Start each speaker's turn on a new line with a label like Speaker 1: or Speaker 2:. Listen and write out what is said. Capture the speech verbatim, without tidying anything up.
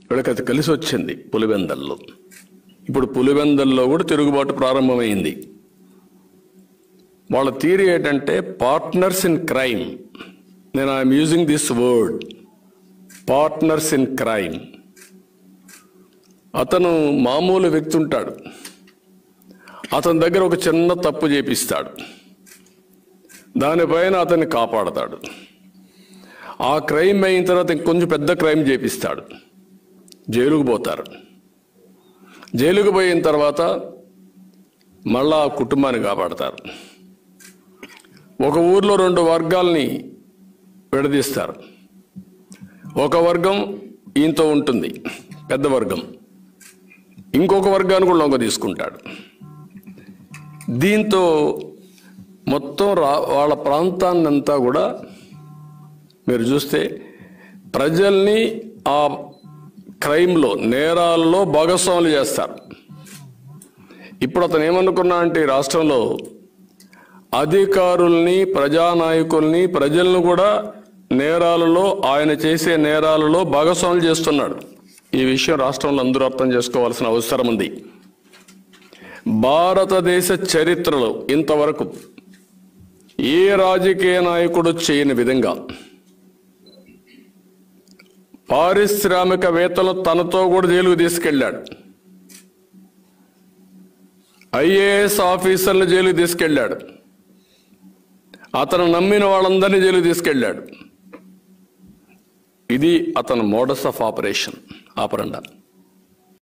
Speaker 1: వీళ్ళకి అది కలిసి వచ్చింది పులివెందల్లో. ఇప్పుడు పులివెందల్లో కూడా తిరుగుబాటు ప్రారంభమైంది. వాళ్ళ థియరీ ఏంటంటే పార్ట్నర్స్ ఇన్ క్రైమ్. నేను I'm using this word, partners in crime. అతను మామూలు వ్యక్తి ఉంటాడు, అతని దగ్గర ఒక చిన్న తప్పు చేపిస్తాడు, దానిపైన అతన్ని కాపాడతాడు. ఆ క్రైమ్ అయిన తర్వాత ఇంకొంచెం పెద్ద క్రైమ్ చేపిస్తాడు, జైలుకు పోతారు. జైలుకు పోయిన తర్వాత మళ్ళా ఆ కుటుంబాన్ని కాపాడతారు. ఒక ఊర్లో రెండు వర్గాల్ని విడదీస్తారు. ఒక వర్గం ఈయనతో ఉంటుంది, పెద్ద వర్గం, ఇంకొక వర్గాన్ని కూడా లొంగ తీసుకుంటాడు. దీంతో మొత్తం రా వాళ్ళ ప్రాంతాన్ని అంతా కూడా మీరు చూస్తే ప్రజల్ని ఆ క్రైమ్లో, నేరాల్లో భాగస్వాములు చేస్తారు. ఇప్పుడు అతను ఏమనుకున్నా అంటే ఈ రాష్ట్రంలో అధికారుల్ని, ప్రజానాయకుల్ని, ప్రజలను కూడా నేరాలలో, ఆయన చేసే నేరాలలో భాగస్వాములు చేస్తున్నాడు. ఈ విషయం రాష్ట్రంలో అందరూ అర్థం చేసుకోవాల్సిన అవసరం ఉంది. భారతదేశ చరిత్రలో ఇంతవరకు ఏ రాజకీయ నాయకుడు చేయని విధంగా పారిశ్రామికవేత్తలు తనతో కూడా జైలుకు తీసుకెళ్ళాడు, ఐఏఎస్ ఆఫీసర్లు జైలుకు తీసుకెళ్ళాడు, అతను నమ్మిన వాళ్ళందరినీ జైలుకు తీసుకెళ్ళాడు. ఇది అతను మోడస్ ఆఫ్ ఆపరేషన్ ఆపరండా.